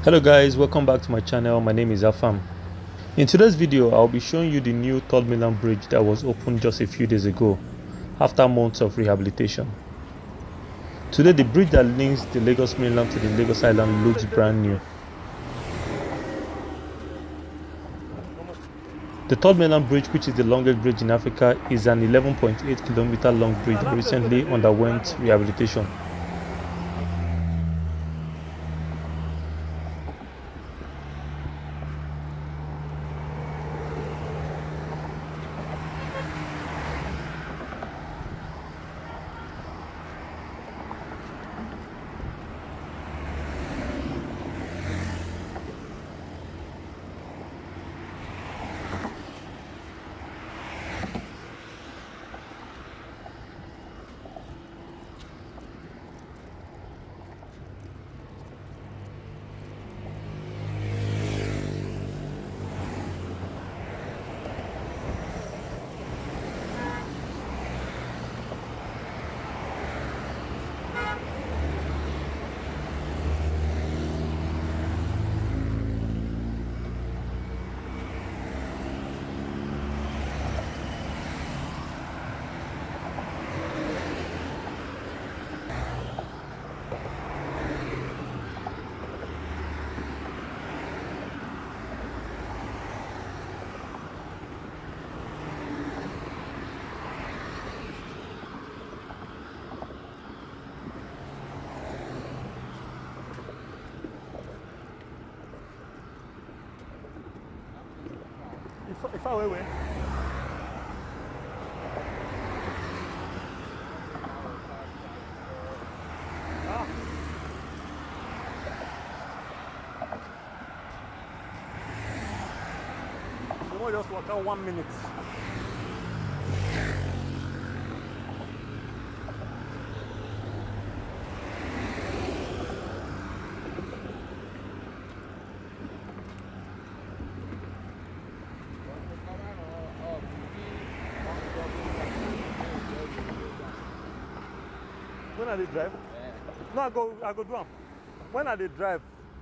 Hello guys, welcome back to my channel. My name is Afam. In today's video, I'll be showing you the new third mainland bridge that was opened just a few days ago after months of rehabilitation. Today, the bridge that links the Lagos mainland to the Lagos Island looks brand new. The third mainland bridge, which is the longest bridge in Africa, is an 11.8 kilometer long bridge that recently underwent rehabilitation. If I were you just walk out 1 minute. When I drive? Yeah. No, I go do them. When I drive?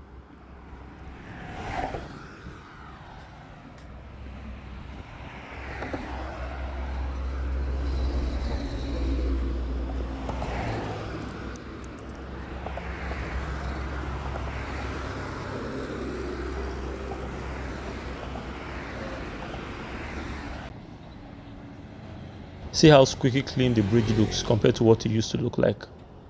See how squeaky clean the bridge looks compared to what it used to look like.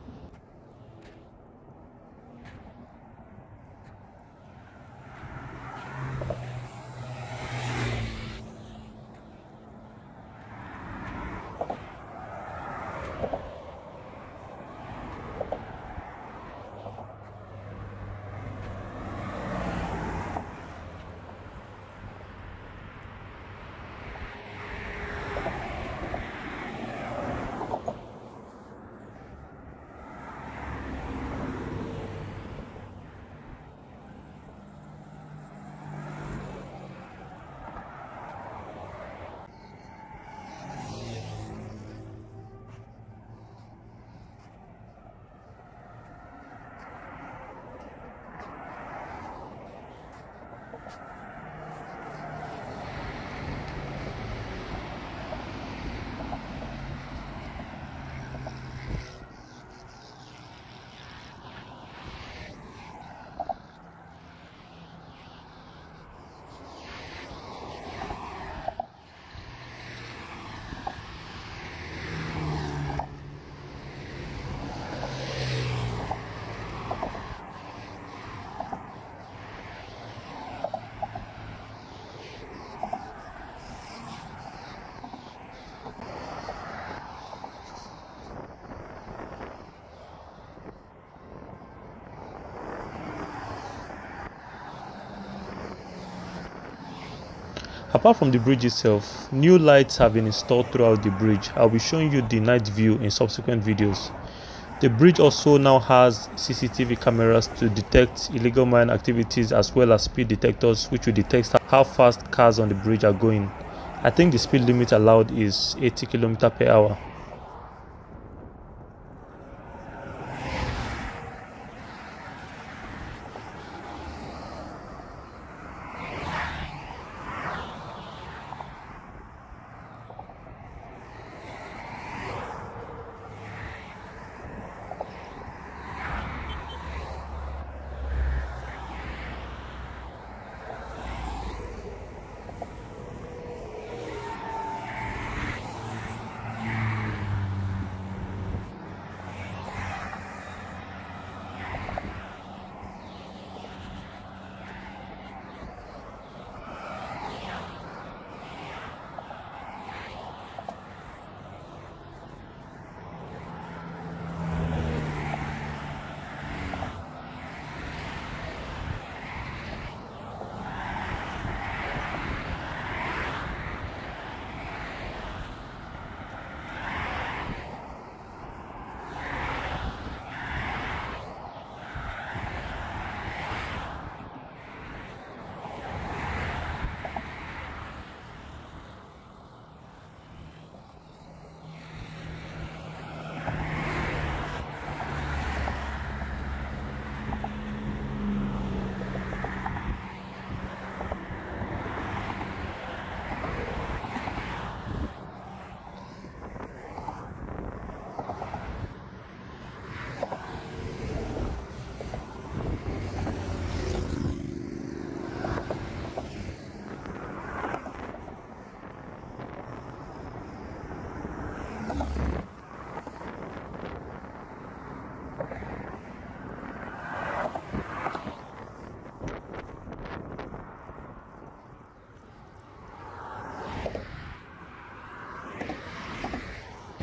Apart from the bridge itself, new lights have been installed throughout the bridge. I'll be showing you the night view in subsequent videos. The bridge also now has CCTV cameras to detect illegal mine activities as well as speed detectors which will detect how fast cars on the bridge are going. I think the speed limit allowed is 80 km per hour.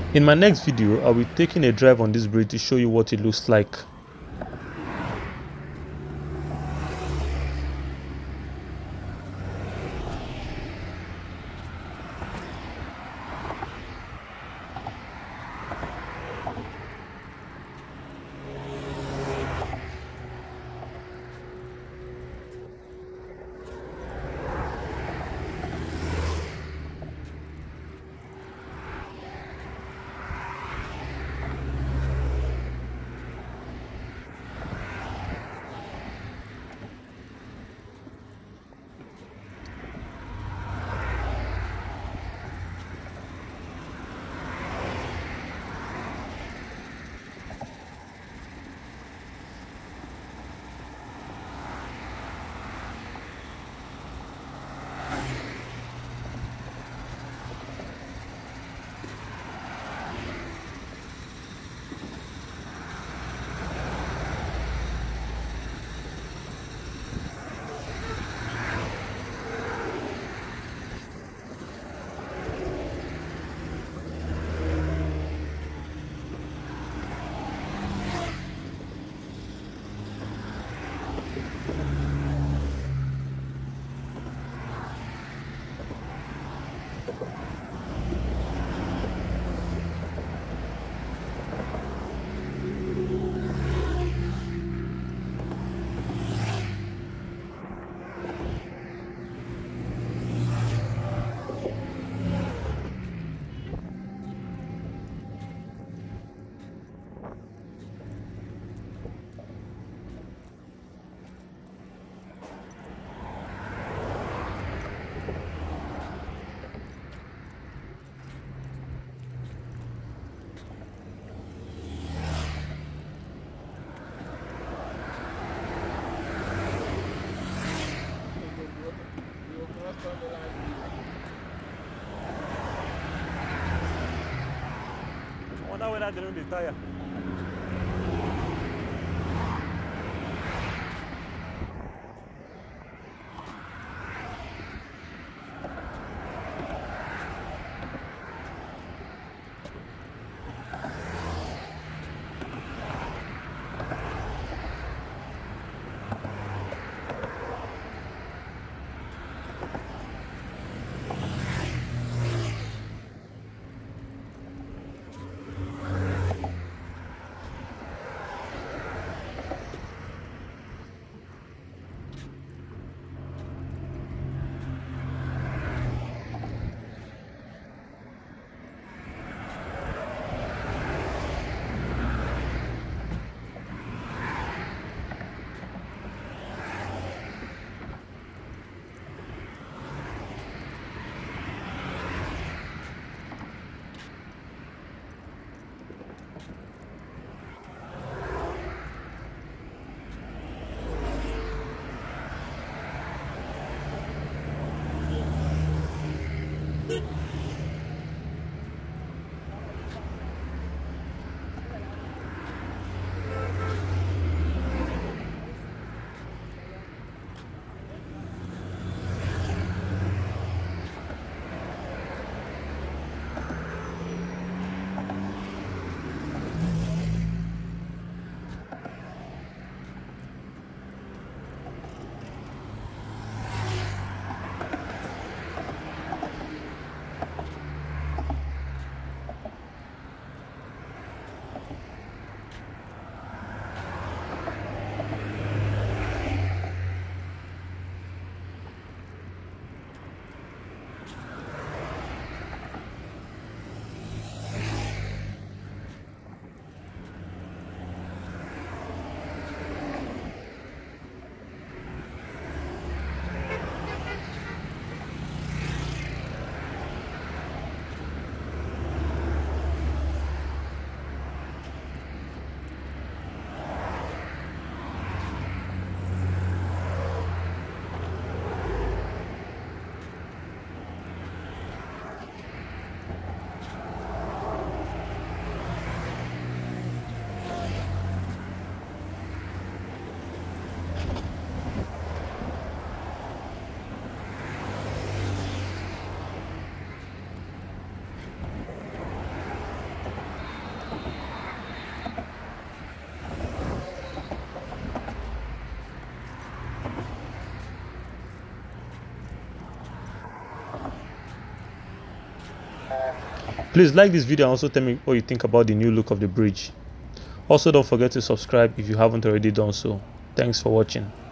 In my next video, I'll be taking a drive on this bridge to show you what it looks like. I wonder whether they don't retire. Please like this video and also tell me what you think about the new look of the bridge. Also, don't forget to subscribe if you haven't already done so. Thanks for watching.